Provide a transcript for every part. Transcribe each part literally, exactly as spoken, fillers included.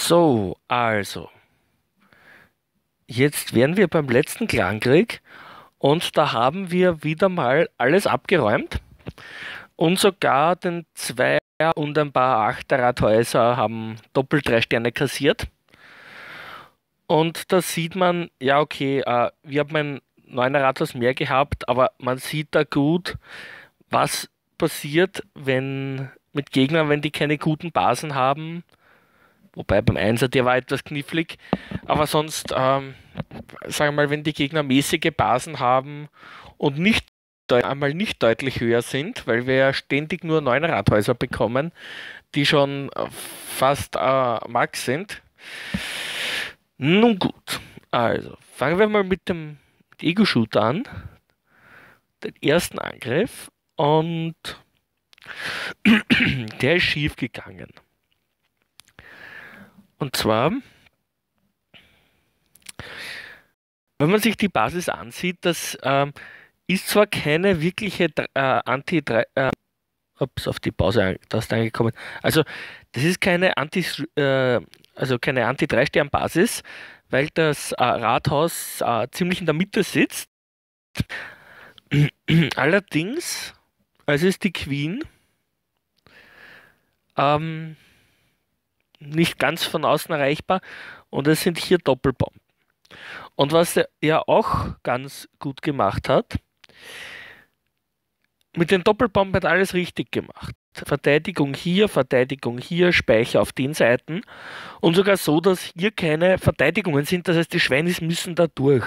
So, also, jetzt wären wir beim letzten Clankrieg und da haben wir wieder mal alles abgeräumt und sogar den Zweier und ein paar Achter-Rathäuser haben doppelt drei Sterne kassiert. Und da sieht man, ja okay, äh, wir haben ein neuner Rathaus mehr gehabt, aber man sieht da gut, was passiert, wenn mit Gegnern, wenn die keine guten Basen haben. Wobei beim Einser, der war etwas knifflig. Aber sonst, ähm, sagen wir mal, wenn die Gegner mäßige Basen haben und nicht deu- einmal nicht deutlich höher sind, weil wir ja ständig nur neun Rathäuser bekommen, die schon äh, fast äh, Max sind. Nun gut, also fangen wir mal mit dem Ego-Shooter an, den ersten Angriff, und der ist schief gegangen. Und zwar, wenn man sich die Basis ansieht, das ähm, ist zwar keine wirkliche Dr- äh, Anti äh, ups, auf die Pause-Taste angekommen. Also, das ist keine Anti äh, also keine Anti-drei-Stern-Basis, weil das äh, Rathaus äh, ziemlich in der Mitte sitzt. Allerdings, es ist die Queen ähm, nicht ganz von außen erreichbar und es sind hier Doppelbomben. Und was er ja auch ganz gut gemacht hat, mit den Doppelbomben hat alles richtig gemacht. Verteidigung hier, Verteidigung hier, Speicher auf den Seiten und sogar so, dass hier keine Verteidigungen sind. Das heißt, die Schweinis müssen da durch.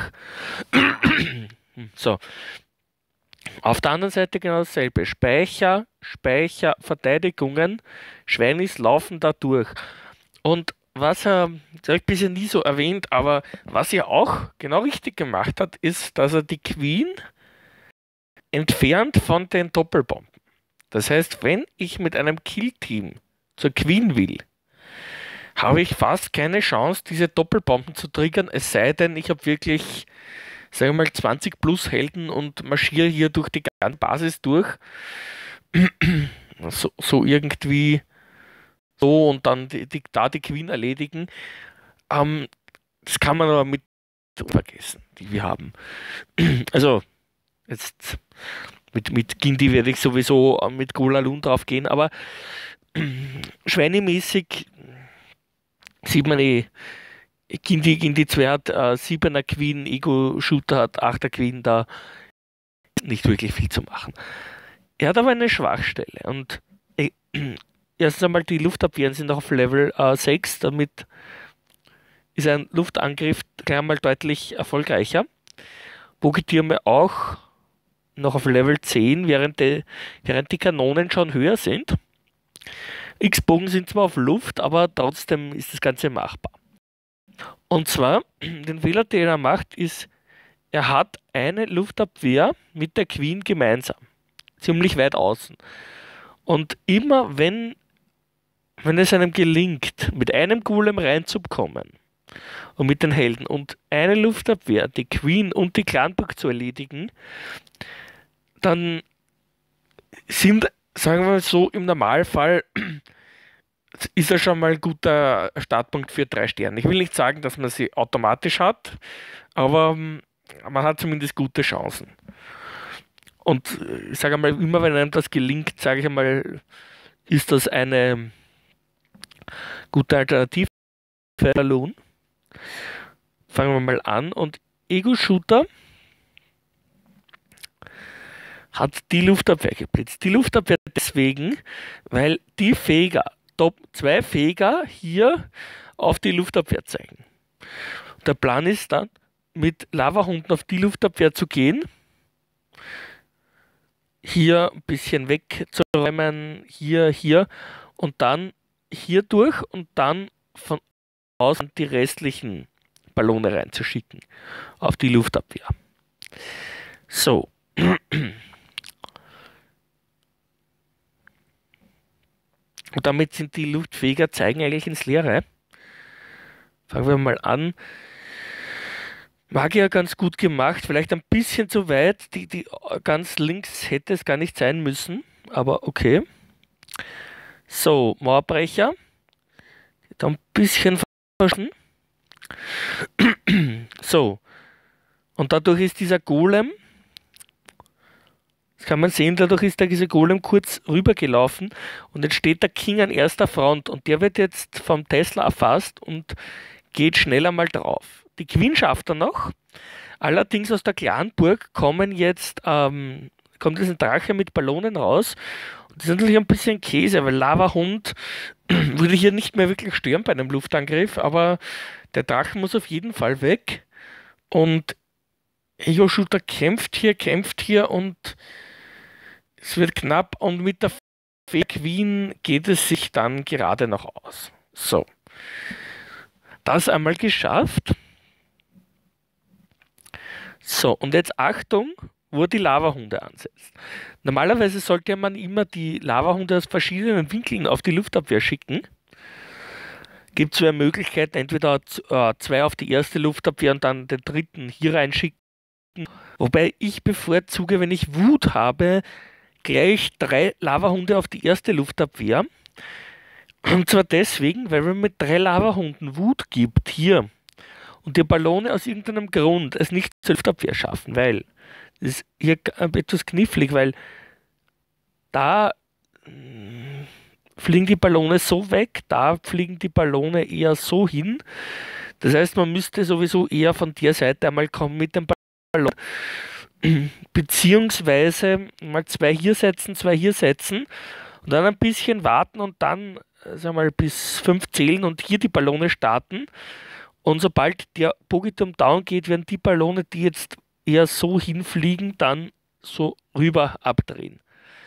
So, auf der anderen Seite genau dasselbe. Speicher, Speicher, Verteidigungen, Schweinis laufen da durch. Und was er, das habe ich bisher nie so erwähnt, aber was er auch genau richtig gemacht hat, ist, dass er die Queen entfernt von den Doppelbomben. Das heißt, wenn ich mit einem Killteam zur Queen will, habe ich fast keine Chance, diese Doppelbomben zu triggern, es sei denn, ich habe wirklich, sagen wir mal, zwanzig plus Helden und marschiere hier durch die ganze Basis durch. So, so irgendwie so und dann die, die, da die Queen erledigen. Ähm, das kann man aber mit vergessen, die wir haben. Also, jetzt mit, mit Gindi werde ich sowieso äh, mit Golalun drauf gehen, aber schweinemäßig sieht man eh, Gindi, Gindi zwei hat äh, siebener Queen, Ego-Shooter hat achter Queen, da nicht wirklich viel zu machen. Er hat aber eine Schwachstelle und äh, erstens einmal die Luftabwehren sind auf Level äh, sechs, damit ist ein Luftangriff gleich einmal deutlich erfolgreicher. Bogetürme auch noch auf Level zehn, während die, während die Kanonen schon höher sind. X-Bogen sind zwar auf Luft, aber trotzdem ist das Ganze machbar. Und zwar, den Fehler, den er macht, ist, er hat eine Luftabwehr mit der Queen gemeinsam. Ziemlich weit außen. Und immer wenn, wenn es einem gelingt, mit einem Golem reinzukommen und mit den Helden und eine Luftabwehr, die Queen und die Clanburg zu erledigen, dann sind, sagen wir mal so, im Normalfall ist er schon mal ein guter Startpunkt für drei Sterne. Ich will nicht sagen, dass man sie automatisch hat, aber ähm, man hat zumindest gute Chancen. Und äh, ich sage mal, immer wenn einem das gelingt, sage ich einmal, ist das eine gute Alternative für Balloon. Fangen wir mal an. Und Ego-Shooter hat die Luftabwehr geblitzt. Die Luftabwehr deswegen, weil die Feger, Top zwei Feger hier auf die Luftabwehr zeigen. Der Plan ist dann, mit Lavahunden auf die Luftabwehr zu gehen, hier ein bisschen wegzuräumen, hier, hier und dann hier durch und dann von außen die restlichen Ballone reinzuschicken auf die Luftabwehr. So. Und damit sind die Luftfeger zeigen eigentlich ins Leere. Fangen wir mal an. Magier ganz gut gemacht, vielleicht ein bisschen zu weit. Die, die ganz links hätte es gar nicht sein müssen, aber okay. So, Mauerbrecher. Da ein bisschen So, und dadurch ist dieser Golem, das kann man sehen, dadurch ist dieser Golem kurz rübergelaufen und jetzt steht der King an erster Front und der wird jetzt vom Tesla erfasst und geht schneller mal drauf. Die Queen schafft er noch, allerdings aus der Clanburg kommen jetzt, ähm, kommt jetzt ein Drache mit Ballonen raus. Das ist natürlich ein bisschen Käse, weil Lavahund würde hier nicht mehr wirklich stören bei einem Luftangriff, aber der Drache muss auf jeden Fall weg. Und Ego-Shooter kämpft hier, kämpft hier und es wird knapp und mit der Queen geht es sich dann gerade noch aus. So, das einmal geschafft. So, und jetzt Achtung, wo er die Lavahunde ansetzt. Normalerweise sollte man immer die Lavahunde aus verschiedenen Winkeln auf die Luftabwehr schicken. Gibt zwei Möglichkeiten, entweder äh, zwei auf die erste Luftabwehr und dann den dritten hier reinschicken. Wobei ich bevorzuge, wenn ich Wut habe, gleich drei Lavahunde auf die erste Luftabwehr. Und zwar deswegen, weil wenn man mit drei Lavahunden Wut gibt, hier, und die Ballone aus irgendeinem Grund es nicht zur Luftabwehr schaffen, weil das ist hier etwas knifflig, weil da mh, fliegen die Ballone so weg, da fliegen die Ballone eher so hin. Das heißt, man müsste sowieso eher von der Seite einmal kommen mit dem Ballon, beziehungsweise mal zwei hier setzen, zwei hier setzen und dann ein bisschen warten und dann, sagen wir mal, bis fünf zählen und hier die Ballone starten. Und sobald der Bogitum down geht, werden die Ballone, die jetzt eher so hinfliegen, dann so rüber abdrehen.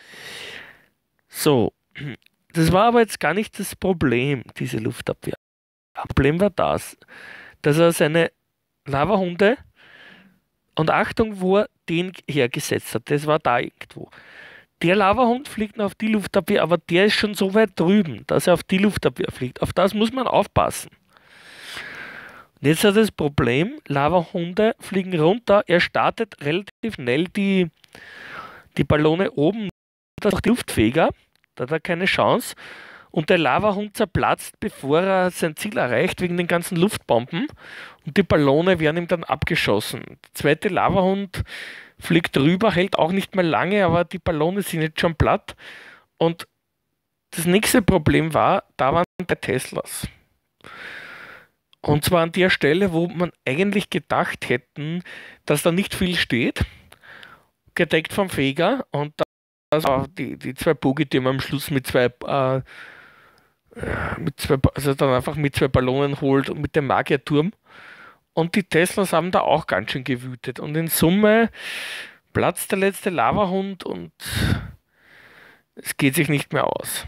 So, das war aber jetzt gar nicht das Problem, diese Luftabwehr. Das Problem war das, dass er seine Lavahunde und Achtung, wo er den hergesetzt hat, das war da irgendwo. Der Lavahund fliegt noch auf die Luftabwehr, aber der ist schon so weit drüben, dass er auf die Luftabwehr fliegt. Auf das muss man aufpassen. Und jetzt hat er das Problem, Lavahunde fliegen runter, er startet relativ schnell die, die Ballone oben, das ist die Luftfeger, da hat er keine Chance. Und der Lavahund zerplatzt, bevor er sein Ziel erreicht, wegen den ganzen Luftbomben. Und die Ballone werden ihm dann abgeschossen. Der zweite Lavahund fliegt rüber, hält auch nicht mehr lange, aber die Ballone sind jetzt schon platt. Und das nächste Problem war, da waren drei Teslas. Und zwar an der Stelle, wo man eigentlich gedacht hätten, dass da nicht viel steht, gedeckt vom Feger. Und das war die, die zwei Bogie, die man am Schluss mit zwei... Äh, mit zwei, also dann einfach mit zwei Ballonen holt und mit dem Magierturm. Und die Teslas haben da auch ganz schön gewütet. Und in Summe platzt der letzte Lavahund und es geht sich nicht mehr aus.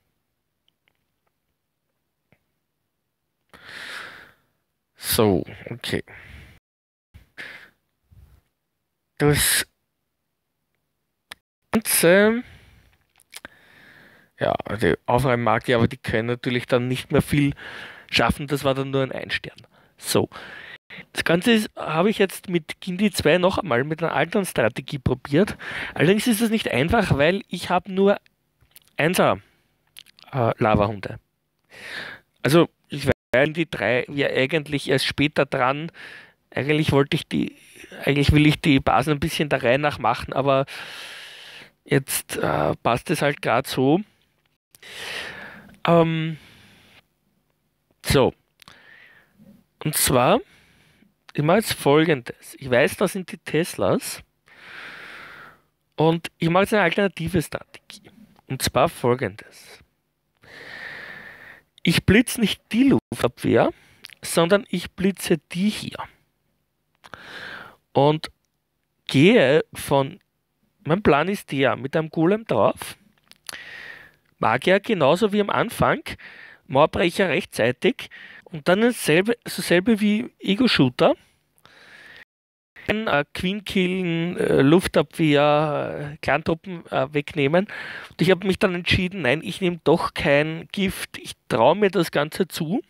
So, okay. Das Ganze... Ja, die Aufräummarke, aber die können natürlich dann nicht mehr viel schaffen. Das war dann nur ein Ein-Stern. So. Das Ganze habe ich jetzt mit Gindi zwei noch einmal mit einer anderen Strategie probiert. Allerdings ist es nicht einfach, weil ich habe nur Einser äh, Lavahunde. Also ich war die drei ja eigentlich erst später dran. Eigentlich wollte ich die, eigentlich will ich die Basen ein bisschen der Reihe nach machen, aber jetzt äh, passt es halt gerade so. Ähm, so, und zwar, ich mache jetzt Folgendes. Ich weiß, das sind die Teslas und ich mache jetzt eine alternative Strategie. Und zwar Folgendes. Ich blitze nicht die Luftabwehr, sondern ich blitze die hier. Und gehe von, mein Plan ist der, mit einem Golem drauf, Magier genauso wie am Anfang, Mauerbrecher rechtzeitig und dann dasselbe, dasselbe wie Ego-Shooter. Äh, Queen killen, äh, Luftabwehr, äh, Clantruppen äh, wegnehmen. Und ich habe mich dann entschieden, nein, ich nehme doch kein Gift, ich traue mir das Ganze zu.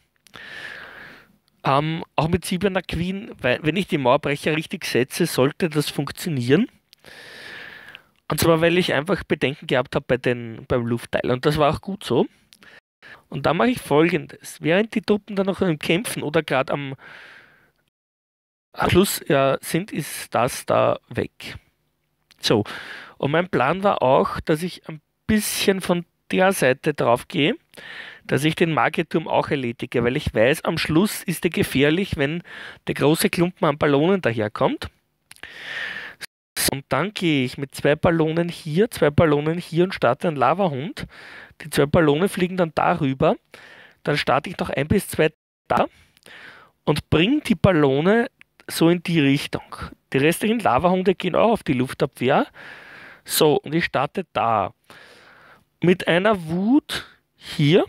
Ähm, auch mit siebener Queen, weil wenn ich die Mauerbrecher richtig setze, sollte das funktionieren. Und zwar, weil ich einfach Bedenken gehabt habe bei den, beim Luftteil. Und das war auch gut so. Und da mache ich Folgendes. Während die Truppen dann noch im Kämpfen oder gerade am Schluss ja, sind, ist das da weg. So. Und mein Plan war auch, dass ich ein bisschen von der Seite drauf gehe, dass ich den Magierturm auch erledige, weil ich weiß, am Schluss ist der gefährlich, wenn der große Klumpen an Ballonen daherkommt. Und dann gehe ich mit zwei Ballonen hier, zwei Ballonen hier und starte einen Lavahund. Die zwei Ballone fliegen dann darüber. Dann starte ich noch ein bis zwei da und bringe die Ballone so in die Richtung. Die restlichen Lavahunde gehen auch auf die Luftabwehr. So, und ich starte da. Mit einer Wut hier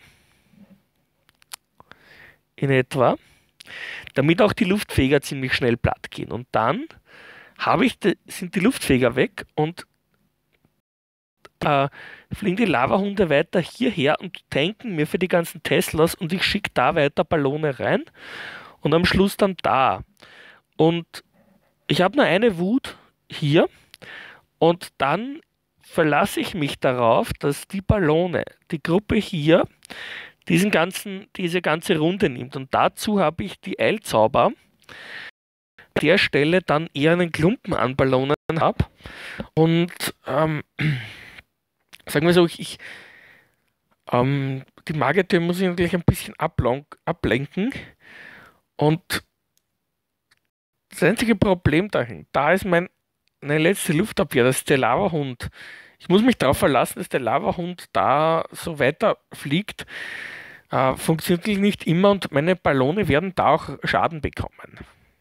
in etwa, damit auch die Luftfeger ziemlich schnell platt gehen. Und dann habe ich die, sind die Luftfeger weg und äh, fliegen die Lavahunde weiter hierher und tanken mir für die ganzen Teslas und ich schicke da weiter Ballone rein und am Schluss dann da. Und ich habe nur eine Wut hier und dann verlasse ich mich darauf, dass die Ballone, die Gruppe hier, diesen ganzen, diese ganze Runde nimmt. Und dazu habe ich die Eilzauber, an der Stelle dann eher einen Klumpen an Ballonen habe. Und ähm, sagen wir so, ich, ich ähm, die Magiertürme muss ich natürlich ein bisschen ablenken. Und das einzige Problem dahin, da ist mein, meine letzte Luftabwehr, das ist der Lavahund. Ich muss mich darauf verlassen, dass der Lavahund da so weiter fliegt. Äh, funktioniert nicht immer und meine Ballone werden da auch Schaden bekommen.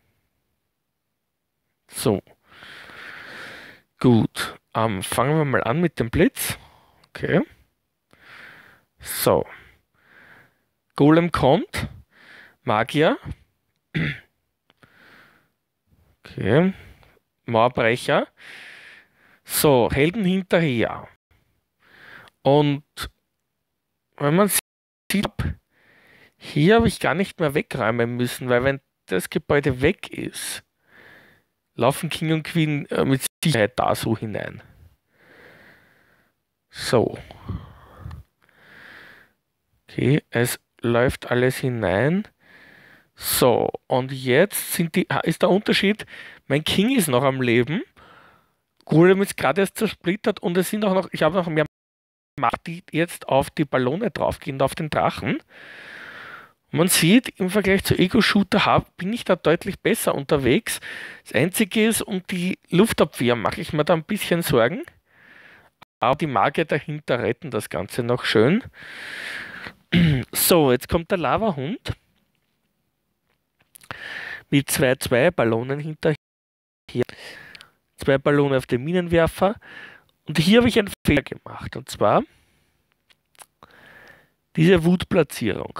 So. Gut. Ähm, fangen wir mal an mit dem Blitz. Okay. So. Golem kommt. Magier. Okay. Mauerbrecher. So, Helden hinterher. Und wenn man sieht, hier habe ich gar nicht mehr wegräumen müssen, weil wenn das Gebäude weg ist, laufen King und Queen äh, mit Sicherheit da so hinein. So. Okay, es läuft alles hinein. So, und jetzt sind die, ist der Unterschied, mein King ist noch am Leben, Golem ist gerade erst zersplittert und es sind auch noch, ich habe noch mehr Macht, die jetzt auf die Ballone draufgehen, auf den Drachen. Man sieht, im Vergleich zu Ego-Shooter bin ich da deutlich besser unterwegs. Das Einzige ist, um die Luftabwehr mache ich mir da ein bisschen Sorgen. Aber die Magier dahinter retten das Ganze noch schön. So, jetzt kommt der Lavahund. Mit zwei zwei Ballonen hinterher. Zwei Ballone auf den Minenwerfer. Und hier habe ich einen Fehler gemacht. Und zwar diese Wutplatzierung.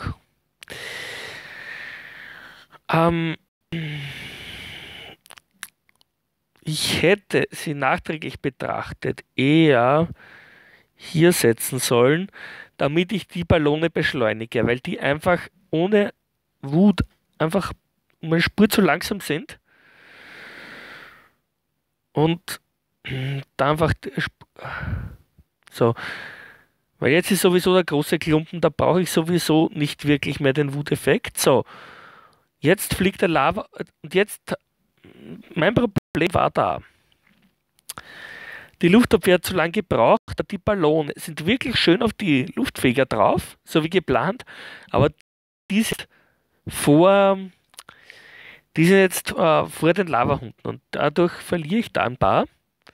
Ähm, ich hätte sie nachträglich betrachtet eher hier setzen sollen, damit ich die Ballone beschleunige, weil die einfach ohne Wut einfach um eine Spur zu langsam sind und da einfach so, weil jetzt ist sowieso der große Klumpen, da brauche ich sowieso nicht wirklich mehr den Wuteffekt. So, jetzt fliegt der Lava und jetzt, mein Problem war da. Die Luftabwehr hat zu lange gebraucht, die Ballone sind wirklich schön auf die Luftfeger drauf, so wie geplant, aber die sind vor, die sind jetzt äh, vor den Lavahunden und dadurch verliere ich da ein paar.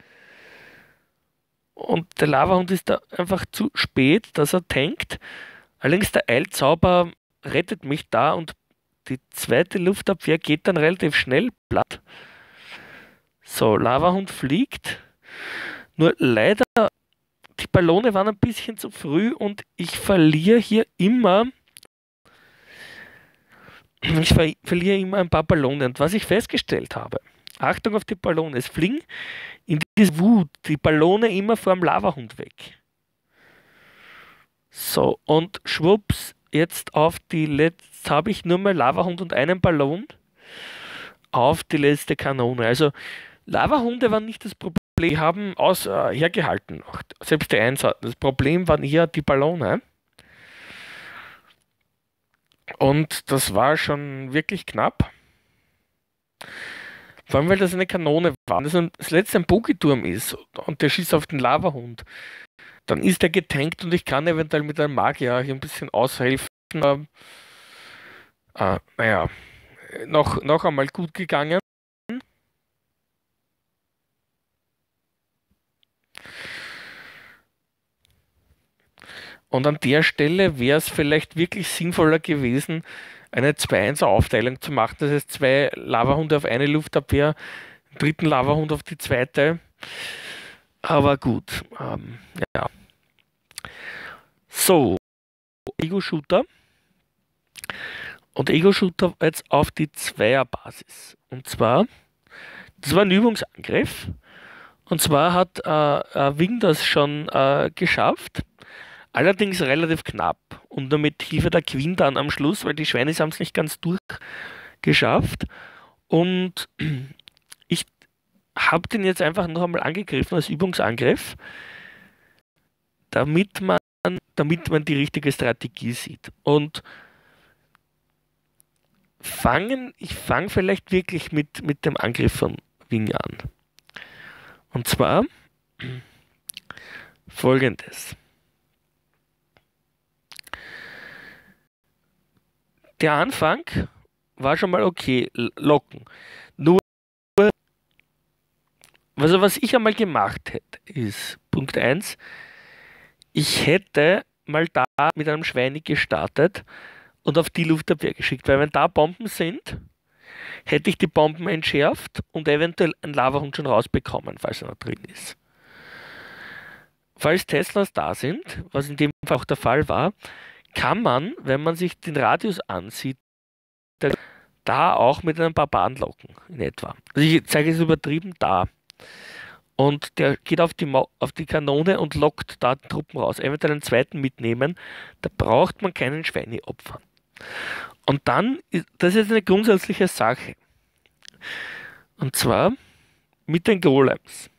Und der Lavahund ist da einfach zu spät, dass er tankt. Allerdings der Eilzauber rettet mich da und die zweite Luftabwehr geht dann relativ schnell platt. So, Lavahund fliegt. Nur leider, die Ballone waren ein bisschen zu früh und ich verliere hier immer, ich ver verliere immer ein paar Ballone. Und was ich festgestellt habe, Achtung auf die Ballone, es fliegen in diese Wut die Ballone immer vor dem Lavahund weg. So, und schwupps, jetzt auf die letzte, habe ich nur mehr Lavahund und einen Ballon auf die letzte Kanone. Also Lavahunde waren nicht das Problem, die haben aus, äh, hergehalten noch. Selbst die Einsatz. Das Problem waren eher die Ballone. Und das war schon wirklich knapp. Vor allem, weil das eine Kanone war. Und das, ein, das letzte ein Bogiturm ist und der schießt auf den Lavahund. Dann ist er getankt und ich kann eventuell mit einem Magier hier ein bisschen aushelfen. Ähm, äh, naja, noch, noch einmal gut gegangen. Und an der Stelle wäre es vielleicht wirklich sinnvoller gewesen, eine zwei eins Aufteilung zu machen. Das heißt, zwei Lavahunde auf eine Luftabwehr, einen dritten Lavahund auf die zweite. Aber gut. Ähm, ja. So, Ego-Shooter. Und Ego-Shooter jetzt auf die Zweierbasis. Und zwar, das war ein Übungsangriff. Und zwar hat äh, äh, Wing das schon äh, geschafft. Allerdings relativ knapp. Und nur mit Hilfe der Queen dann am Schluss, weil die Schweine haben es nicht ganz durchgeschafft. Und ich habe den jetzt einfach noch einmal angegriffen als Übungsangriff, damit man, damit man die richtige Strategie sieht. Und fangen, ich fange vielleicht wirklich mit, mit dem Angriff von Wing an. Und zwar folgendes. Der Anfang war schon mal okay, locken. Nur, also was ich einmal gemacht hätte, ist Punkt eins, ich hätte mal da mit einem Schweini gestartet und auf die Luftabwehr geschickt, weil wenn da Bomben sind, hätte ich die Bomben entschärft und eventuell einen Lavahund schon rausbekommen, falls er noch drin ist. Falls Teslas da sind, was in dem Fall auch der Fall war, kann man, wenn man sich den Radius ansieht, da auch mit einem Barbaren locken, in etwa. Also ich zeige es übertrieben da. Und der geht auf die, Mau auf die Kanone und lockt da die Truppen raus. Eventuell einen zweiten mitnehmen, da braucht man keinen Schweine opfern. Und dann, das ist jetzt eine grundsätzliche Sache. Und zwar mit den Golems.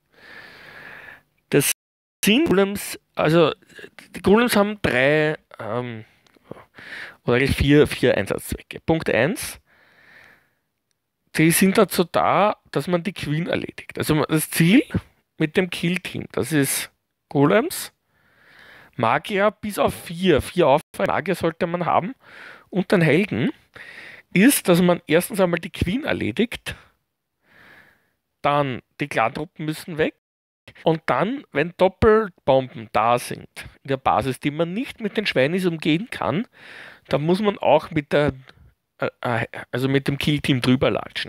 Das sind Golems, also die Golems haben drei ähm, oder eigentlich vier, vier Einsatzzwecke. Punkt eins, die sind dazu da, dass man die Queen erledigt. Also das Ziel mit dem Kill-Team, das ist Golems, Magier bis auf vier, vier Aufwärts Magier sollte man haben und den Helden, ist, dass man erstens einmal die Queen erledigt, dann die Clan-Truppen müssen weg und dann, wenn Doppelbomben da sind in der Basis, die man nicht mit den Schweinis umgehen kann, dann muss man auch mit der äh, also mit dem Kill-Team drüber latschen.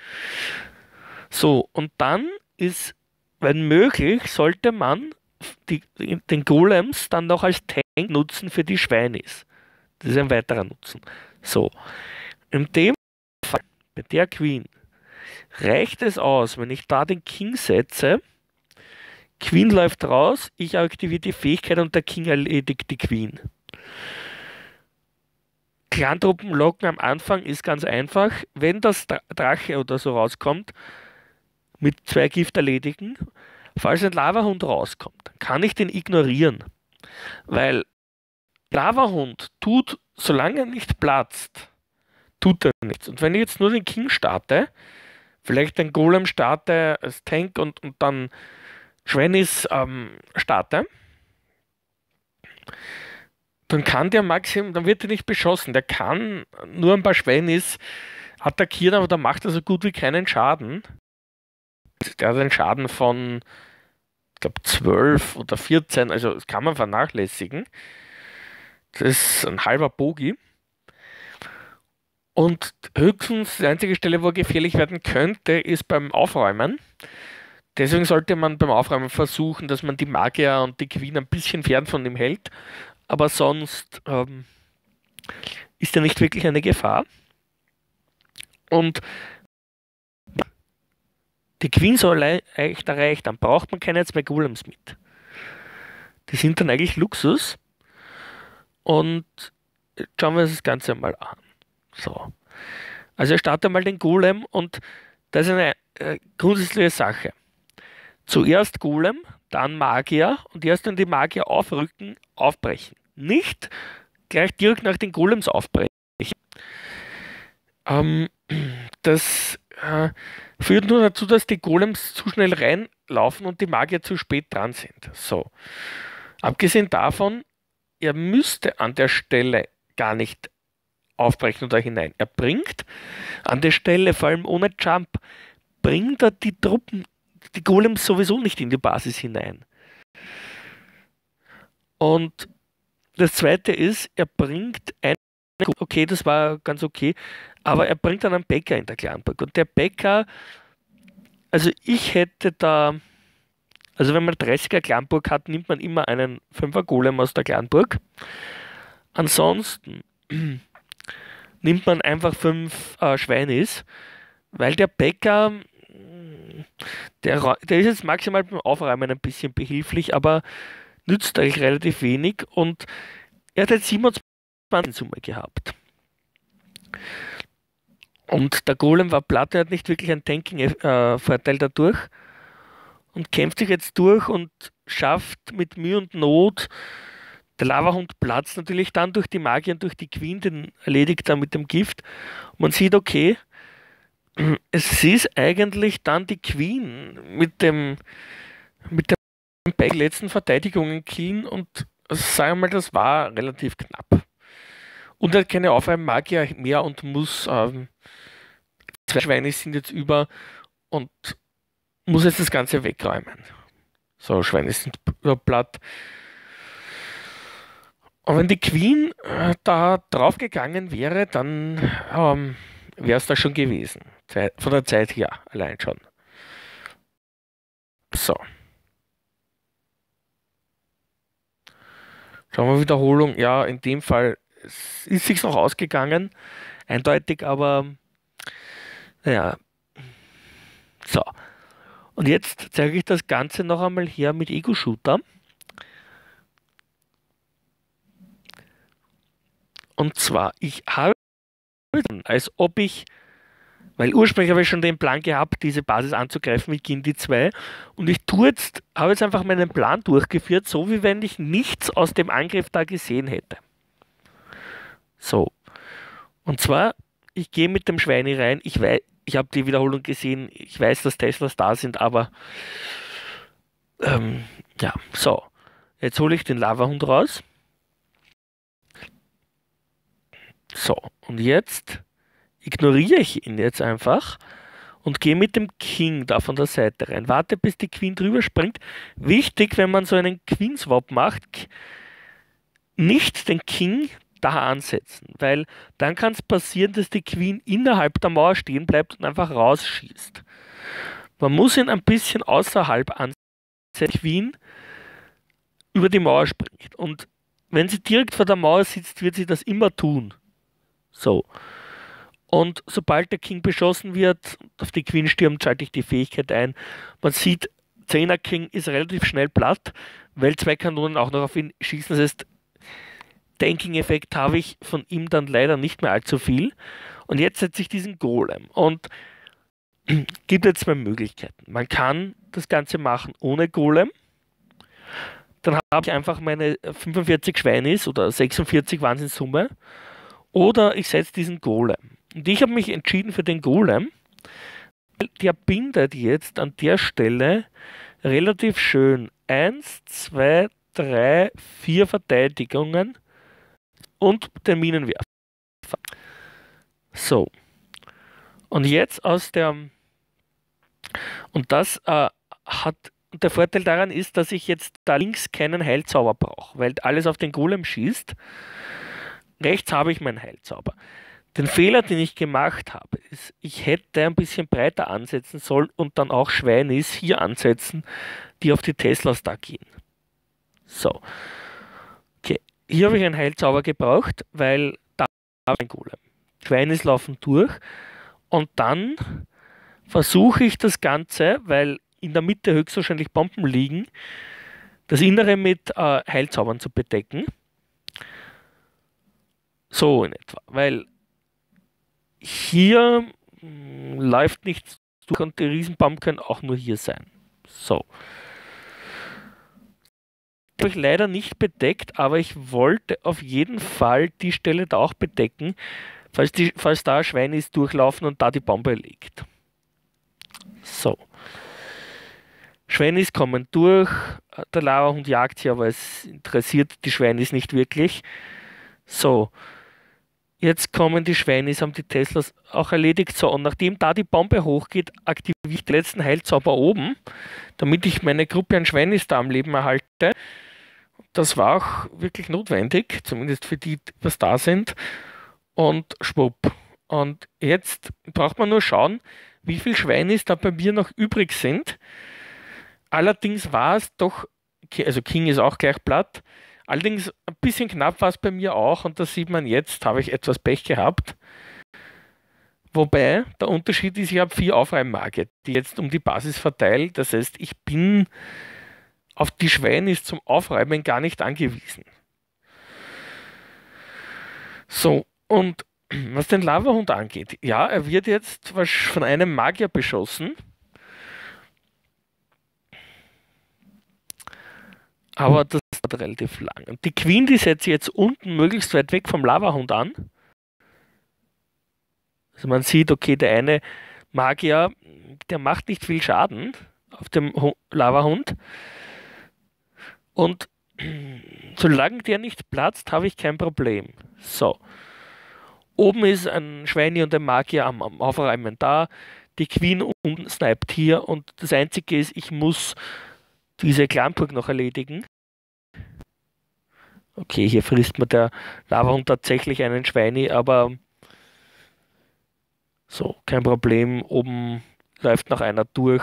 So, und dann ist, wenn möglich, sollte man die, den Golems dann noch als Tank nutzen für die Schweinis. Das ist ein weiterer Nutzen. So, in dem Fall, bei der Queen, reicht es aus, wenn ich da den King setze, Queen läuft raus, ich aktiviere die Fähigkeit und der King erledigt die Queen. Clantruppen locken am Anfang ist ganz einfach. Wenn das Drache oder so rauskommt, mit zwei Gift erledigen. Falls ein Lavahund rauskommt, kann ich den ignorieren. Weil Lavahund tut, solange er nicht platzt, tut er nichts. Und wenn ich jetzt nur den King starte, vielleicht den Golem starte als Tank und, und dann Schwenis ähm, starte, dann kann der Maximum, dann wird er nicht beschossen. Der kann nur ein paar Schwenis attackieren, aber da macht er so gut wie keinen Schaden. Der hat einen Schaden von, ich glaube, zwölf oder vierzehn, also das kann man vernachlässigen. Das ist ein halber Bogi. Und höchstens die einzige Stelle, wo er gefährlich werden könnte, ist beim Aufräumen. Deswegen sollte man beim Aufräumen versuchen, dass man die Magier und die Queen ein bisschen fern von ihm hält. Aber sonst ähm, ist er nicht wirklich eine Gefahr. Und die Queen soll leicht erreicht, dann braucht man keine zwei Golems mit. Die sind dann eigentlich Luxus. Und schauen wir uns das Ganze mal an. So. Also ich starte mal den Golem und das ist eine äh, grundsätzliche Sache. Zuerst Golem, dann Magier und erst wenn die Magier aufrücken, aufbrechen. Nicht gleich direkt nach den Golems aufbrechen. Ähm, das äh, führt nur dazu, dass die Golems zu schnell reinlaufen und die Magier zu spät dran sind. So. Abgesehen davon, er müsste an der Stelle gar nicht aufbrechen oder hinein. Er bringt an der Stelle, vor allem ohne Jump, bringt er die Truppen, die Golems sowieso nicht in die Basis hinein. Und das zweite ist, er bringt ein, okay, das war ganz okay, aber er bringt dann einen Bäcker in der Clanburg. Und der Bäcker, also ich hätte da, also wenn man dreißiger Clanburg hat, nimmt man immer einen fünfer Golem aus der Clanburg. Ansonsten nimmt man einfach fünf äh, Schweinis, weil der Bäcker, der, der ist jetzt maximal beim Aufräumen ein bisschen behilflich, aber nützt eigentlich relativ wenig und er hat jetzt siebenundzwanzig in Summe gehabt. Und der Golem war platt, er hat nicht wirklich einen Tanking-Vorteil dadurch und kämpft sich jetzt durch und schafft mit Mühe und Not. Der Lavahund platzt natürlich dann durch die Magie und durch die Queen, den erledigt er mit dem Gift. Und man sieht, okay, es ist eigentlich dann die Queen mit dem mit der beiden letzten Verteidigungen killen und also sagen wir mal, das war relativ knapp. Und er hat keine Aufräumen-Magier mehr und muss ähm, zwei Schweine sind jetzt über und muss jetzt das Ganze wegräumen. So, Schweine sind platt. Und wenn die Queen äh, da drauf gegangen wäre, dann ähm, wäre es da schon gewesen. Zeit, von der Zeit her allein schon. So. Schauen wir Wiederholung. Ja, in dem Fall ist es sich noch ausgegangen. Eindeutig, aber naja. So. Und jetzt zeige ich das Ganze noch einmal her mit Ego-Shooter. Und zwar, ich habe, als ob ich, weil ursprünglich habe ich schon den Plan gehabt, diese Basis anzugreifen mit Gindi zwei. Und ich tue jetzt, habe jetzt einfach meinen Plan durchgeführt, so wie wenn ich nichts aus dem Angriff da gesehen hätte. So. Und zwar, ich gehe mit dem Schweine rein. Ich weiß, ich habe die Wiederholung gesehen. Ich weiß, dass Teslas da sind, aber ähm, ja, so. Jetzt hole ich den Lavahund raus. So, und jetzt ignoriere ich ihn jetzt einfach und gehe mit dem King da von der Seite rein. Warte, bis die Queen drüber springt. Wichtig, wenn man so einen Queen-Swap macht, nicht den King da ansetzen, weil dann kann es passieren, dass die Queen innerhalb der Mauer stehen bleibt und einfach rausschießt. Man muss ihn ein bisschen außerhalb ansetzen, die Queen über die Mauer springt. Und wenn sie direkt vor der Mauer sitzt, wird sie das immer tun. So. Und sobald der King beschossen wird, auf die Queen stürmt, schalte ich die Fähigkeit ein. Man sieht, zehner King ist relativ schnell platt, weil zwei Kanonen auch noch auf ihn schießen. Das heißt, Tanking-Effekt habe ich von ihm dann leider nicht mehr allzu viel. Und jetzt setze ich diesen Golem. Und gibt jetzt zwei Möglichkeiten. Man kann das Ganze machen ohne Golem. Dann habe ich einfach meine fünfundvierzig Schweinis oder sechsundvierzig waren es in Summe. Oder ich setze diesen Golem. Und ich habe mich entschieden für den Golem, weil der bindet jetzt an der Stelle relativ schön eins, zwei, drei, vier Verteidigungen und den Minenwerfer. So. Und jetzt aus der und das äh, hat der Vorteil daran ist, dass ich jetzt da links keinen Heilzauber brauche, weil alles auf den Golem schießt. Rechts habe ich meinen Heilzauber. Den Fehler, den ich gemacht habe, ist, ich hätte ein bisschen breiter ansetzen sollen und dann auch Schweinis hier ansetzen, die auf die Teslas da gehen. So. Okay. Hier habe ich einen Heilzauber gebraucht, weil da habe ich ein Golem. Schweinis laufen durch und dann versuche ich das Ganze, weil in der Mitte höchstwahrscheinlich Bomben liegen, das Innere mit äh, Heilzaubern zu bedecken. So in etwa, weil hier mh, läuft nichts durch und die Riesenbomben können auch nur hier sein. So. habe ich leider nicht bedeckt, aber ich wollte auf jeden Fall die Stelle da auch bedecken, falls, die, falls da ein Schwein ist, durchlaufen und da die Bombe liegt. So. Schweinis kommen durch, der Lavahund jagt sie, aber es interessiert die Schweinis nicht wirklich. So. Jetzt kommen die Schweinis, haben die Teslas auch erledigt. So, und nachdem da die Bombe hochgeht, aktiviere ich den letzten Heilzauber oben, damit ich meine Gruppe an Schweinis da am Leben erhalte. Das war auch wirklich notwendig, zumindest für die, was da sind. Und schwupp. Und jetzt braucht man nur schauen, wie viele Schweinis da bei mir noch übrig sind. Allerdings war es doch, also King ist auch gleich platt, allerdings ein bisschen knapp war es bei mir auch und das sieht man jetzt, habe ich etwas Pech gehabt. Wobei der Unterschied ist, ich habe vier Aufreimmagier, die jetzt um die Basis verteilt. Das heißt, ich bin auf die Schweinis zum Aufreiben gar nicht angewiesen. So, und was den Lavahund angeht, ja, er wird jetzt von einem Magier beschossen. Aber das dauert relativ lang. Und die Queen, die setze ich jetzt unten möglichst weit weg vom Lavahund an. Also man sieht, okay, der eine Magier, der macht nicht viel Schaden auf dem Lavahund. Und solange der nicht platzt, habe ich kein Problem. So. Oben ist ein Schweini und ein Magier am, am Aufräumen da. Die Queen unten sniped hier. Und das Einzige ist, ich muss diese Clanburg noch erledigen. Okay, hier frisst mir der Lavahund tatsächlich einen Schweini, aber so, kein Problem. Oben läuft noch einer durch.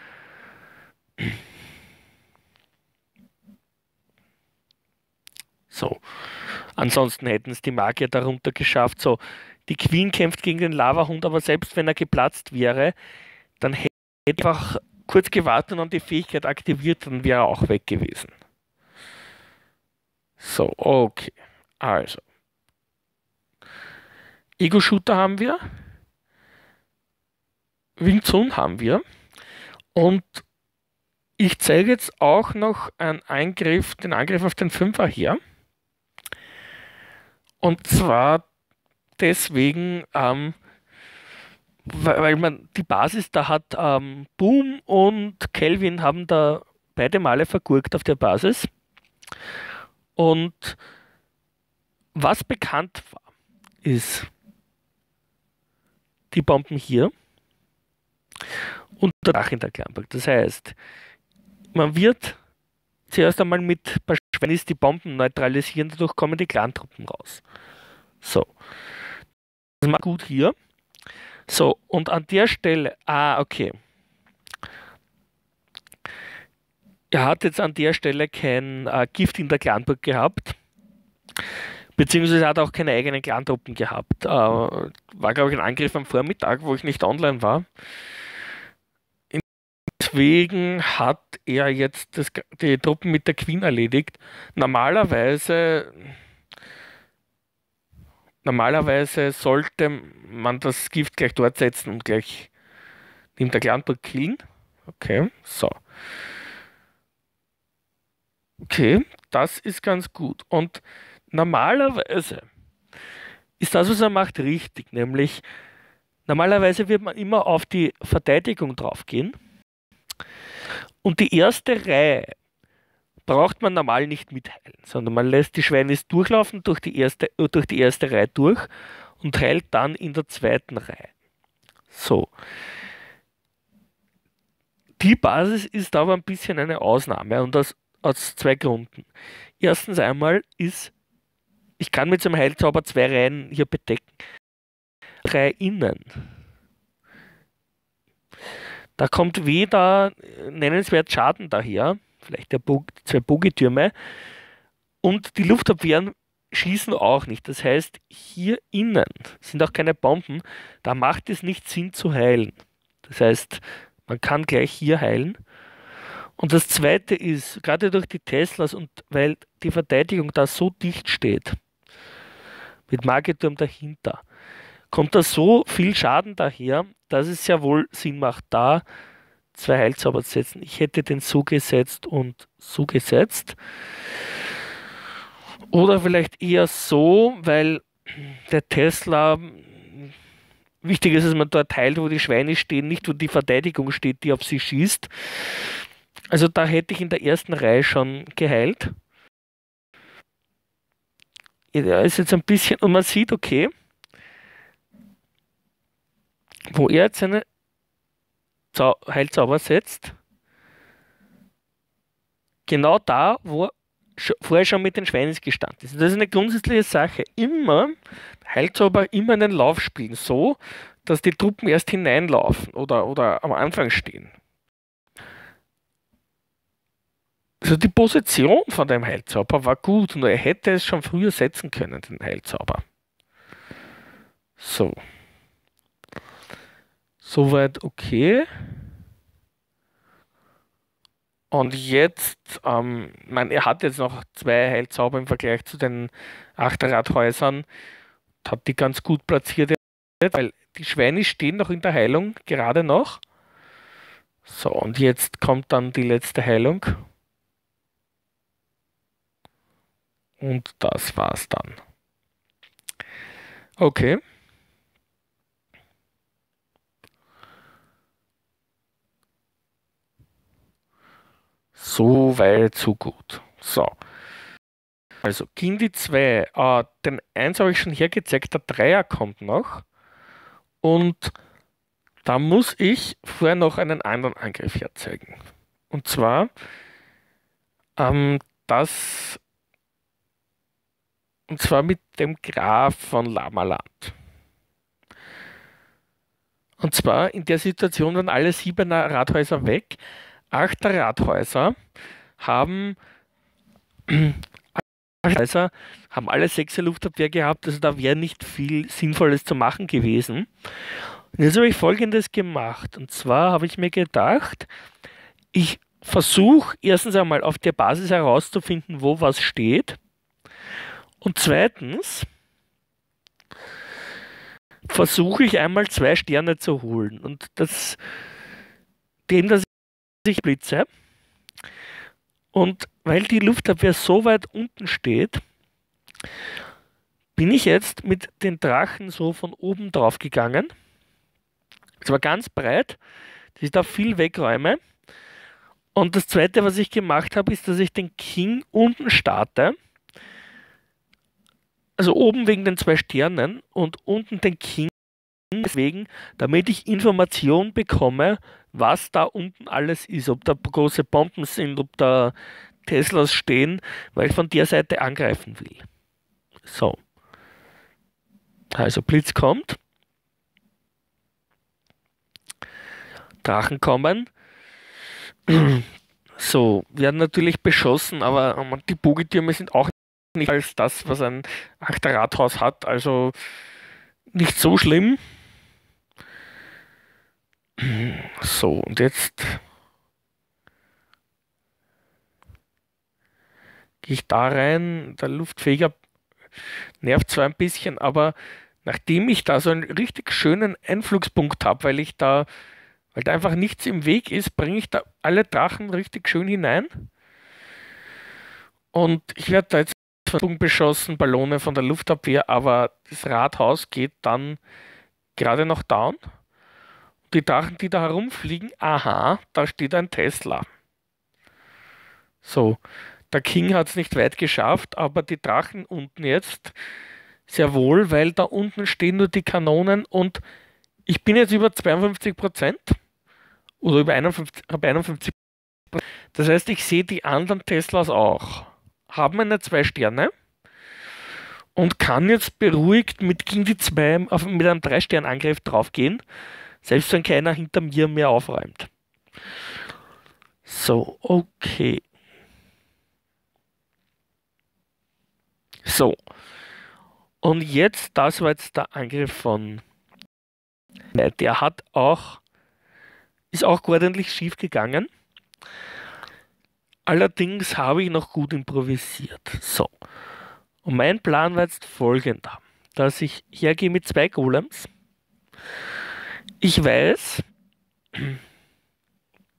So. Ansonsten hätten es die Magier darunter geschafft. So, die Queen kämpft gegen den Lavahund, aber selbst wenn er geplatzt wäre, dann hätte er einfach kurz gewartet und die Fähigkeit aktiviert, dann wäre er auch weg gewesen. So, okay. Also. Ego-Shooter haben wir. Wing Chun haben wir. Und ich zeige jetzt auch noch einen Eingriff, den Angriff auf den Fünfer her. Und zwar deswegen, ähm, weil, weil man die Basis da hat, ähm, Boom und Kelvin haben da beide Male vergurkt auf der Basis. Und was bekannt war, ist die Bomben hier und der Dach in der Clanburg. Das heißt, man wird zuerst einmal mit bei Schweinis die Bomben neutralisieren, dadurch kommen die Clan-Truppen raus. So. Das macht gut hier. So, und an der Stelle, ah, okay. Er hat jetzt an der Stelle kein äh, Gift in der Clanburg gehabt. Beziehungsweise er hat auch keine eigenen Clan-Truppen gehabt. Äh, war, glaube ich, ein Angriff am Vormittag, wo ich nicht online war. Deswegen hat er jetzt das, die Truppen mit der Queen erledigt. Normalerweise, normalerweise sollte man das Gift gleich dort setzen und gleich neben der Clanburg killen. Okay, so. Okay, das ist ganz gut. Und normalerweise ist das, was er macht, richtig. Nämlich, normalerweise wird man immer auf die Verteidigung draufgehen. Und die erste Reihe braucht man normal nicht mitheilen, sondern man lässt die Schweinis durchlaufen durch die erste, äh, durch die erste Reihe durch und heilt dann in der zweiten Reihe. So. Die Basis ist aber ein bisschen eine Ausnahme und das aus zwei Gründen. Erstens einmal ist, ich kann mit so einem Heilzauber zwei Reihen hier bedecken. Reihe innen. Da kommt weder nennenswert Schaden daher, vielleicht der Bo zwei Bogetürme, und die Luftabwehren schießen auch nicht. Das heißt, hier innen sind auch keine Bomben, da macht es nicht Sinn zu heilen. Das heißt, man kann gleich hier heilen. Und das zweite ist, gerade durch die Teslas und weil die Verteidigung da so dicht steht, mit Magieturm dahinter, kommt da so viel Schaden daher, dass es sehr wohl Sinn macht, da zwei Heilzauber setzen. Ich hätte den so gesetzt und so gesetzt. Oder vielleicht eher so, weil der Tesla, wichtig ist, dass man dort heilt, wo die Schweine stehen, nicht wo die Verteidigung steht, die auf sie schießt. Also da hätte ich in der ersten Reihe schon geheilt. Er ist jetzt ein bisschen, und man sieht, okay, wo er jetzt seine Zau Heilzauber setzt, genau da, wo er sch vorher schon mit den Schweinen gestanden ist. Das ist eine grundsätzliche Sache. Immer Heilzauber immer in den Lauf spielen, so, dass die Truppen erst hineinlaufen oder, oder am Anfang stehen. Also die Position von dem Heilzauber war gut, nur er hätte es schon früher setzen können, den Heilzauber. So. Soweit okay. Und jetzt, ähm, mein, er hat jetzt noch zwei Heilzauber im Vergleich zu den Achterradhäusern, hat die ganz gut platziert, weil die Schweine stehen noch in der Heilung, gerade noch. So, und jetzt kommt dann die letzte Heilung. Und das war's dann. Okay. So weit, so gut. So. Also, Gindi zwei. Äh, den eins habe ich schon hergezeigt, der Dreier kommt noch. Und da muss ich vorher noch einen anderen Angriff herzeigen. Und zwar, ähm, das, und zwar mit dem Graf von Lamaland. Und zwar in der Situation waren alle siebener Rathäuser weg. Achter Rathäuser haben, Rathäuser haben alle sechser Luftabwehr gehabt, also da wäre nicht viel Sinnvolles zu machen gewesen. Und jetzt habe ich Folgendes gemacht. Und zwar habe ich mir gedacht, ich versuche erstens einmal auf der Basis herauszufinden, wo was steht. Und zweitens versuche ich einmal zwei Sterne zu holen. Und das, dem, dass ich blitze. Und weil die Luftabwehr so weit unten steht, bin ich jetzt mit den Drachen so von oben drauf gegangen. Es war ganz breit, dass ich da viel wegräume. Und das zweite, was ich gemacht habe, ist, dass ich den King unten starte. Also oben wegen den zwei Sternen und unten den King deswegen, damit ich Informationen bekomme, was da unten alles ist, ob da große Bomben sind, ob da Teslas stehen, weil ich von der Seite angreifen will. So. Also Blitz kommt. Drachen kommen. So, werden natürlich beschossen, aber ähm, die Bogentürme sind auch nicht als das, was ein Achterradhaus hat, also nicht so schlimm. So, und jetzt gehe ich da rein. Der Luftfeger nervt zwar ein bisschen, aber nachdem ich da so einen richtig schönen Einflugspunkt habe, weil ich da, weil da einfach nichts im Weg ist, bringe ich da alle Drachen richtig schön hinein. Und ich werde da jetzt von beschossen, Ballone von der Luftabwehr, aber das Rathaus geht dann gerade noch down. Die Drachen, die da herumfliegen, aha, da steht ein Tesla. So, der King hat es nicht weit geschafft, aber die Drachen unten jetzt sehr wohl, weil da unten stehen nur die Kanonen und ich bin jetzt über zweiundfünfzig Prozent oder über einundfünfzig, einundfünfzig Prozent. Das heißt, ich sehe die anderen Teslas auch. Haben eine zwei Sterne und kann jetzt beruhigt mit Gindi zwei auf, mit einem drei Stern Angriff draufgehen, selbst wenn keiner hinter mir mehr aufräumt. So, okay. So. Und jetzt, das war jetzt der Angriff von. Der hat auch, ist auch ordentlich schief gegangen. Allerdings habe ich noch gut improvisiert. So. Und mein Plan war jetzt folgender, dass ich hergehe mit zwei Golems. Ich weiß,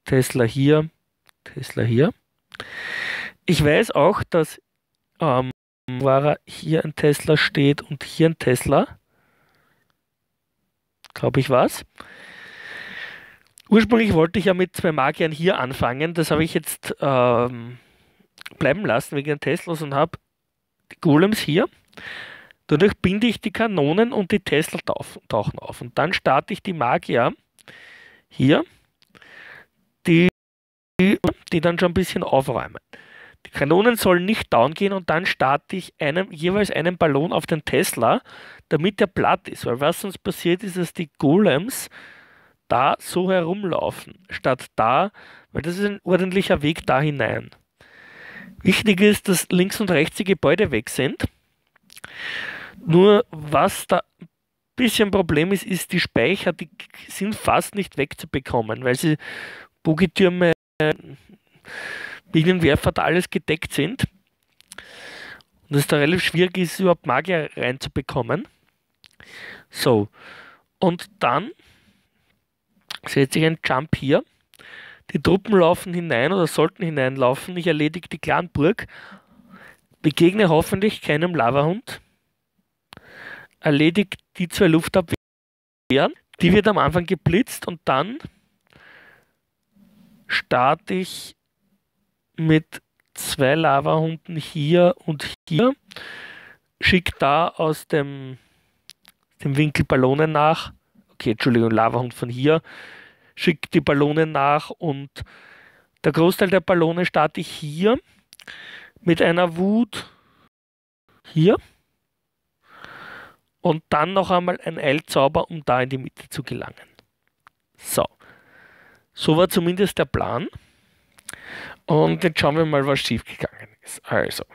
Tesla hier, Tesla hier. Ich weiß auch, dass ähm, war hier ein Tesla steht und hier ein Tesla. Glaube ich was. Ursprünglich wollte ich ja mit zwei Magiern hier anfangen. Das habe ich jetzt ähm, bleiben lassen wegen den Teslas und habe die Golems hier. Dadurch binde ich die Kanonen und die Tesla tauchen auf. Und dann starte ich die Magier hier, die, die dann schon ein bisschen aufräumen. Die Kanonen sollen nicht down gehen und dann starte ich einen, jeweils einen Ballon auf den Tesla, damit der platt ist. Weil was sonst passiert ist, dass die Golems da so herumlaufen, statt da, weil das ist ein ordentlicher Weg da hinein. Wichtig ist, dass links und rechts die Gebäude weg sind. Nur was da ein bisschen Problem ist, ist die Speicher, die sind fast nicht wegzubekommen, weil sie Bogitürme, Bienenwerfer da alles gedeckt sind. Und es da relativ schwierig ist, überhaupt Magier reinzubekommen. So, und dann setze ich einen Jump hier. Die Truppen laufen hinein oder sollten hineinlaufen. Ich erledige die Clanburg, begegne hoffentlich keinem Lavahund, erledige die zwei Luftabwehren. Die wird am Anfang geblitzt und dann starte ich mit zwei Lavahunden hier und hier, schicke da aus dem, dem Winkel Ballonen nach. Okay, Entschuldigung, Lavahund von hier, schicke die Ballone nach und der Großteil der Ballone starte ich hier mit einer Wut hier und dann noch einmal ein Eilzauber, um da in die Mitte zu gelangen. So, so war zumindest der Plan. Und jetzt schauen wir mal, was schiefgegangen ist. Also,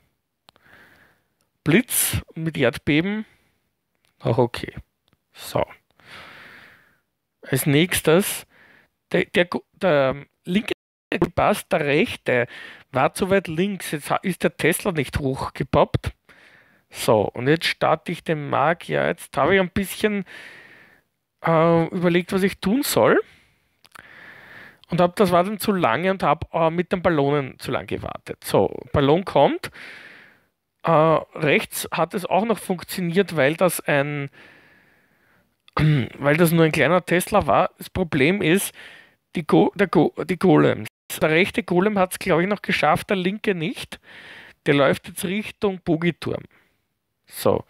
Blitz mit Erdbeben, auch okay. So. Als nächstes, der, der, der linke passt, der rechte war zu weit links. Jetzt ist der Tesla nicht hochgepoppt. So, und jetzt starte ich den Magier. Jetzt habe ich ein bisschen äh, überlegt, was ich tun soll. Und hab, das war dann zu lange und habe äh, mit den Ballonen zu lange gewartet. So, Ballon kommt. Äh, rechts hat es auch noch funktioniert, weil das ein weil das nur ein kleiner Tesla war. Das Problem ist, die, Go der Go die Golems. Der rechte Golem hat es, glaube ich, noch geschafft, der linke nicht. Der läuft jetzt Richtung Bogiturm. So.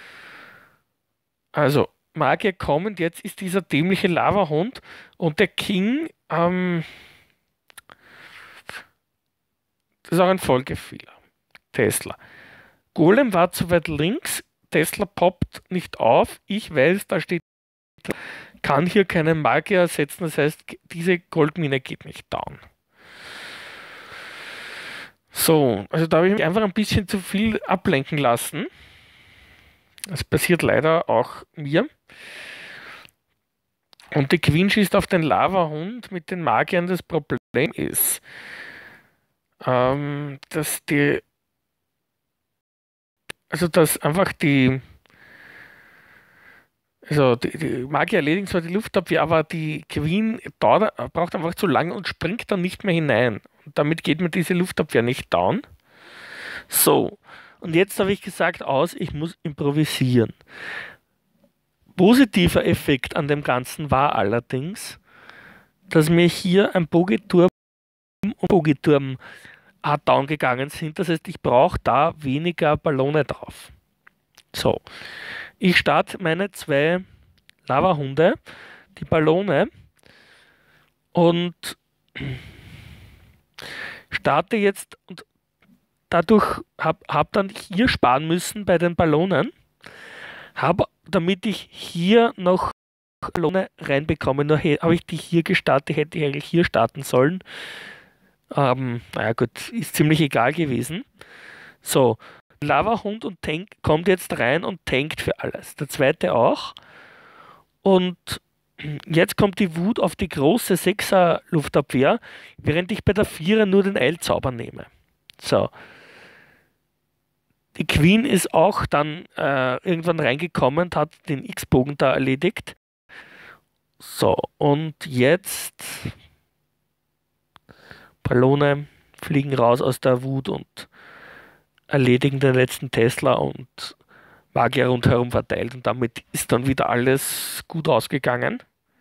Also, Magier kommen, jetzt ist dieser dämliche Lavahund und der King, ähm, das ist auch ein Folgefehler. Tesla. Golem war zu weit links, Tesla poppt nicht auf. Ich weiß, da steht, kann hier keinen Magier ersetzen, das heißt, diese Goldmine geht nicht down. So, also da habe ich mich einfach ein bisschen zu viel ablenken lassen. Das passiert leider auch mir. Und die Queen schießt auf den Lavahund mit den Magiern. Das Problem ist, ähm, dass die, also dass einfach die, also die, die Magier erledigen zwar die Luftabwehr, aber die Queen dauert, braucht einfach zu lange und springt dann nicht mehr hinein. Und damit geht mir diese Luftabwehr nicht down. So, und jetzt habe ich gesagt, aus, ich muss improvisieren. Positiver Effekt an dem Ganzen war allerdings, dass mir hier ein Bogiturm und Bogiturm down gegangen sind. Das heißt, ich brauche da weniger Ballone drauf. So, ich starte meine zwei Lavahunde, die Ballone, und starte jetzt und dadurch habe hab dann hier sparen müssen bei den Ballonen, habe, damit ich hier noch Ballone reinbekomme, nur habe ich die hier gestartet, hätte ich eigentlich hier starten sollen. Ähm, naja gut, ist ziemlich egal gewesen. So, Lavahund und Tank kommt jetzt rein und tankt für alles. Der zweite auch. Und jetzt kommt die Wut auf die große sechser Luftabwehr, während ich bei der vierer nur den Eilzauber nehme. So. Die Queen ist auch dann äh, irgendwann reingekommen und hat den X-Bogen da erledigt. So, und jetzt Ballone fliegen raus aus der Wut und erledigen den letzten Tesla und Magier rundherum verteilt. Und damit ist dann wieder alles gut ausgegangen.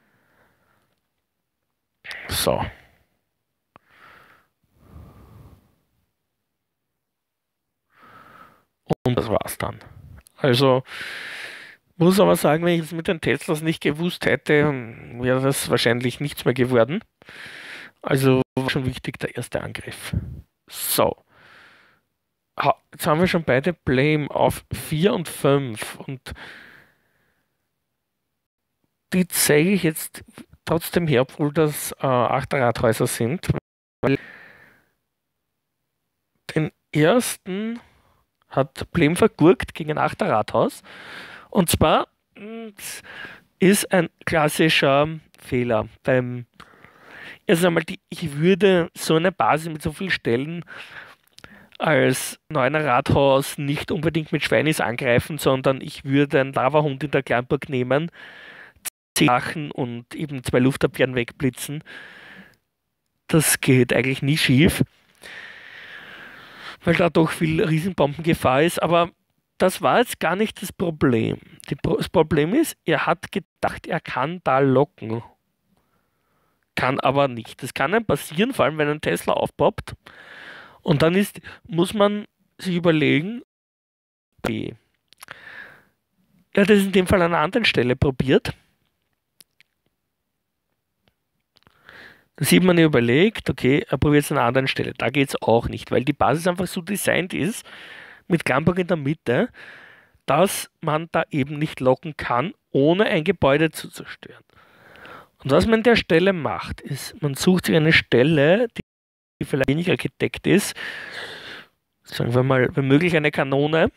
So. Und das war's dann. Also, muss aber sagen, wenn ich es mit den Teslas nicht gewusst hätte, wäre das wahrscheinlich nichts mehr geworden. Also war schon wichtig der erste Angriff. So. Ha, jetzt haben wir schon beide Blame auf vier und fünf und die zeige ich jetzt trotzdem her, obwohl das äh, Achterrathäuser sind, weil den ersten hat Blame vergurkt gegen ein Achterrathaus und zwar mh, ist ein klassischer Fehler beim erst einmal, die, ich würde so eine Basis mit so vielen Stellen als neuner Rathaus nicht unbedingt mit Schweinis angreifen, sondern ich würde einen Lavahund in der Kleinburg nehmen, zehn machen und eben zwei Luftabwehren wegblitzen. Das geht eigentlich nie schief, weil da doch viel Riesenbombengefahr ist, aber das war jetzt gar nicht das Problem. Die, das Problem ist, er hat gedacht, er kann da locken. Kann aber nicht. Das kann einem passieren, vor allem wenn ein Tesla aufpoppt. Und dann ist, muss man sich überlegen, okay, er hat es in dem Fall an einer anderen Stelle probiert. Da sieht man, er überlegt, okay, er probiert es an einer anderen Stelle. Da geht es auch nicht, weil die Basis einfach so designt ist, mit Klammbach in der Mitte, dass man da eben nicht locken kann, ohne ein Gebäude zu zerstören. Und was man an der Stelle macht, ist, man sucht sich eine Stelle, die vielleicht weniger gedeckt ist, sagen wir mal, wenn möglich eine Kanone.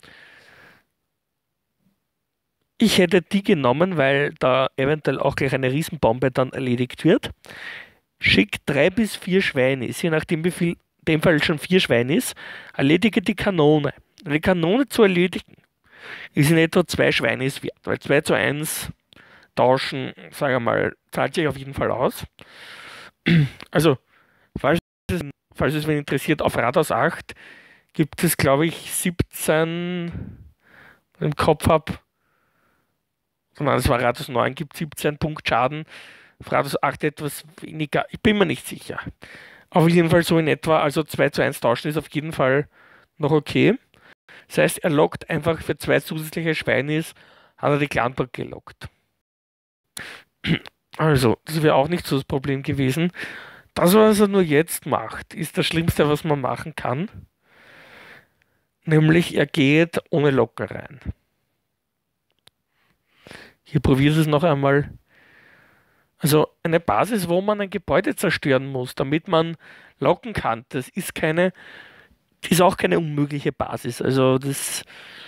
Ich hätte die genommen, weil da eventuell auch gleich eine Riesenbombe dann erledigt wird. Schickt drei bis vier Schweinis, je nachdem wie viel, in dem Fall schon vier Schweinis, erledige die Kanone. Die Kanone zu erledigen ist in etwa zwei Schweinis wert, weil zwei zu eins tauschen, sage ich mal, zahlt sich auf jeden Fall aus. Also, falls es, falls es wen interessiert, auf Rathaus acht gibt es, glaube ich, siebzehn, im Kopf habe, sondern es war Rathaus neun, gibt siebzehn Punkt Schaden, auf Rathaus acht etwas weniger, ich bin mir nicht sicher. Auf jeden Fall so in etwa, also zwei zu eins tauschen ist auf jeden Fall noch okay. Das heißt, er lockt einfach für zwei zusätzliche Schweinis, hat er die Kleinburg gelockt. Also, das wäre auch nicht so das Problem gewesen. Das, was er nur jetzt macht, ist das Schlimmste, was man machen kann. Nämlich, er geht ohne Locker rein. Hier probiert es noch einmal. Also, eine Basis, wo man ein Gebäude zerstören muss, damit man locken kann, das ist keine, das ist auch keine unmögliche Basis. Also, das.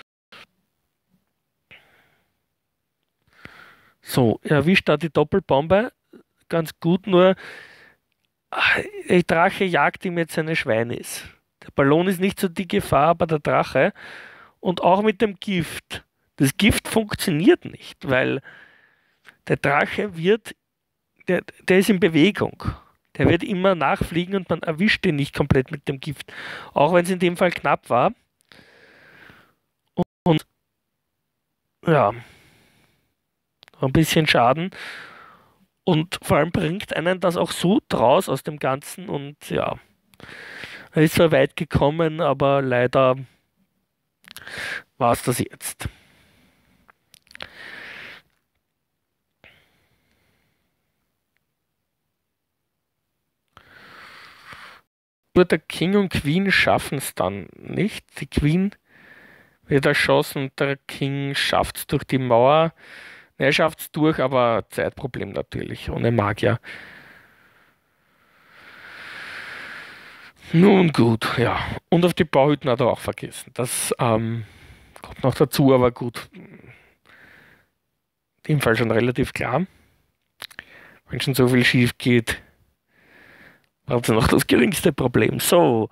So, er erwischt da die Doppelbombe ganz gut, nur der Drache jagt ihm jetzt seine Schweinis. Der Ballon ist nicht so die Gefahr, aber der Drache. Und auch mit dem Gift. Das Gift funktioniert nicht, weil der Drache wird, der, der ist in Bewegung. Der wird immer nachfliegen und man erwischt ihn nicht komplett mit dem Gift. Auch wenn es in dem Fall knapp war. Und, und ja, ein bisschen Schaden. Und vor allem bringt einen das auch so draus aus dem Ganzen. Und ja, er ist zwar weit gekommen, aber leider war es das jetzt. Nur der King und Queen schaffen es dann nicht. Die Queen wird erschossen und der King schafft es durch die Mauer. Er schafft es durch, aber Zeitproblem natürlich, ohne Magier. Nun gut, ja. Und auf die Bauhütten hat er auch vergessen. Das ähm, kommt noch dazu, aber gut. In dem Fall schon relativ klar. Wenn schon so viel schief geht, hat sie noch das geringste Problem. So.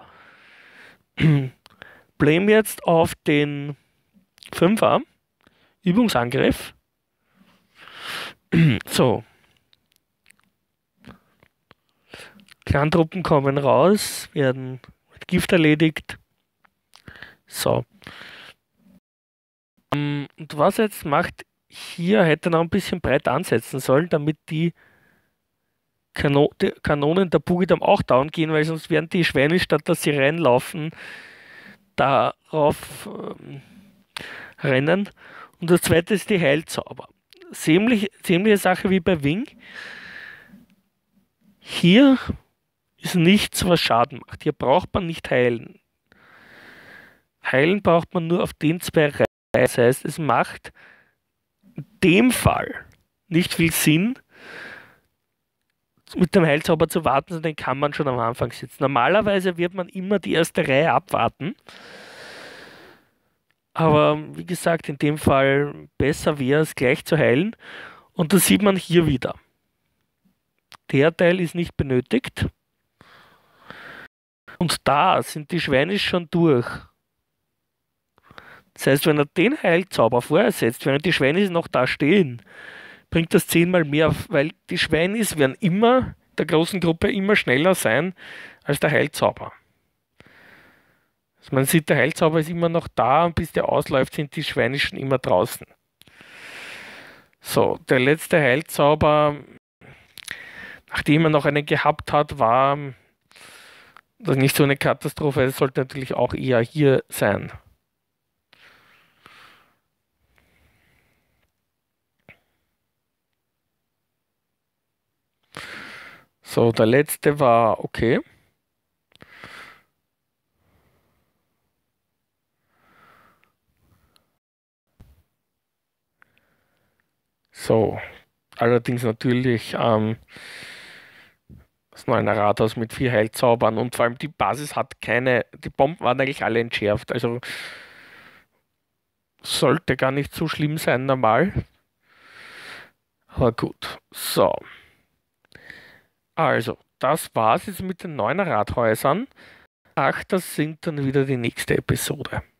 Blame jetzt auf den Fünfer. Übungsangriff. So. Clantruppen kommen raus, werden mit Gift erledigt. So. Ähm, Und was er jetzt macht, hier hätte er noch ein bisschen breit ansetzen sollen, damit die, Kano die Kanonen der Bugidam auch down gehen, weil sonst werden die Schweine, statt dass sie reinlaufen, darauf ähm, rennen. Und das zweite ist die Heilzauber. Ziemlich, ziemliche Sache wie bei Wing. Hier ist nichts, was Schaden macht. Hier braucht man nicht heilen. Heilen braucht man nur auf den zwei Reihen. Das heißt, es macht in dem Fall nicht viel Sinn, mit dem Heilzauber zu warten, sondern den kann man schon am Anfang setzen. Normalerweise wird man immer die erste Reihe abwarten. Aber wie gesagt, in dem Fall besser wäre es gleich zu heilen. Und das sieht man hier wieder. Der Teil ist nicht benötigt. Und da sind die Schweine schon durch. Das heißt, wenn er den Heilzauber vorher setzt, während die Schweine noch da stehen, bringt das zehnmal mehr, weil die Schweinis werden immer der großen Gruppe immer schneller sein als der Heilzauber. Also man sieht, der Heilzauber ist immer noch da und bis der ausläuft, sind die Schweine schon immer draußen. So, der letzte Heilzauber, nachdem er noch einen gehabt hat, war das nicht so eine Katastrophe. Es sollte natürlich auch eher hier sein. So, der letzte war okay. So, allerdings natürlich ähm, das neue Rathaus mit vier Heilzaubern und vor allem die Basis hat keine, die Bomben waren eigentlich alle entschärft, also sollte gar nicht so schlimm sein normal. Aber gut, so. Also, das war's jetzt mit den neuen Rathäusern. Ach, das sind dann wieder die nächste Episode.